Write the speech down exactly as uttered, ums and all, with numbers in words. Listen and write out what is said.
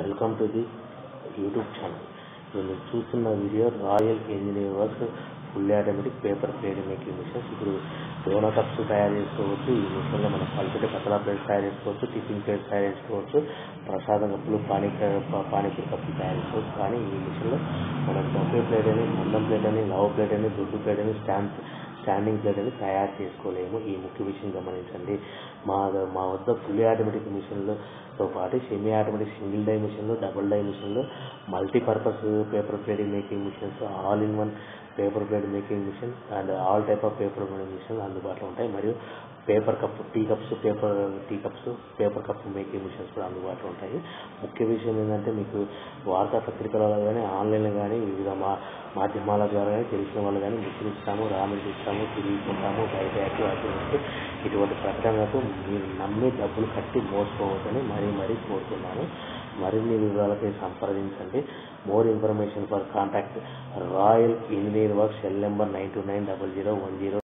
Welcome to the YouTube channel. ఇప్పుడు మీరు చూస్తున్న video royal engineer works full automatic paper plate making machines. ఇప్పుడు dona cups తయారు చేసుకోవచ్చు. ఈ మిషన్లో మనం పల్పిట పతలా ప్లేట్స్ తయారు చేసుకోవచ్చు, టిఫిన్ ప్లేట్స్ తయారు చేసుకోవచ్చు, ప్రసాదం కప్పులు, పానీ పానీపూరి కప్పులు తయారు చేసుకోవచ్చు. కానీ ఈ మిషన్లో మనం బొఫే ప్లేట్ అని, మందం ప్లేట్ అని, లవ్ ప్లేట్ అని, దొడ్డు ప్లేట్ అని, స్టాండ్ స్టాండింగ్ ప్లేట్ అని తయారు చేసుకోలేము. ఈ ముఖ్య విషయం గమనించండి. మా మా వద్ద ఫుల్లీ ఆటోమేటిక్ మిషన్లతో పాటు సెమీ ఆటోమేటిక్ సింగిల్ డై మిషన్లు, డబుల్ డై మిషన్లు, multipurpose paper plate making machines, all in one paper plate making machine and all type of paper making machine అందుబాటులో ఉంటాయి. మరియు paper cup tea cups paper tea cups paper cup making machines కూడా అందుబాటులో ఉంటాయి. ముఖ్య విషయం ఏంటంటే మీకు వార్తా పత్రికలలో కానీ, ఆన్లైన్లో కానీ, వివిధ మా మాధ్యమాల ద్వారా కానీ తెలిసిన వాళ్ళు కానీ మిషన్ ఇస్తాము, రామిల్ ఇస్తాము, తిరిగిపోతాము, బయట యాక్టివ్ ఇటువంటి ప్రకటనలకు మీరు నమ్మి డబ్బులు కట్టి మోసపోవద్దని మరీ మరీ కోరుతున్నాను. మరిన్ని వివరాలకి సంప్రదించండి. More information for contact royal engineer works, cell number nine two nine double zero one zero